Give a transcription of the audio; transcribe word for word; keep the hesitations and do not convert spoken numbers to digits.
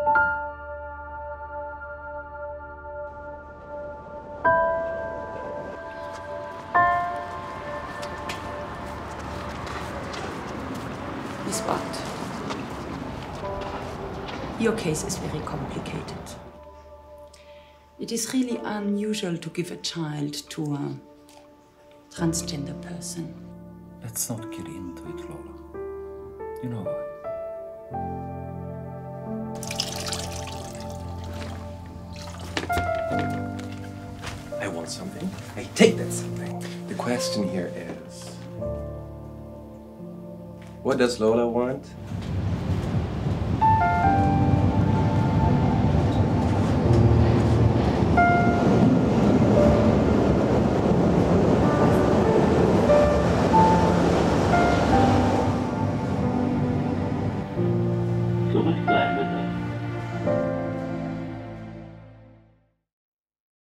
Miss Brauts, your case is very complicated. It is really unusual to give a child to a transgender person. Let's not get into it, Lola. You know why. I want something. I take that something. The question here is, what does Lola want? Nobile.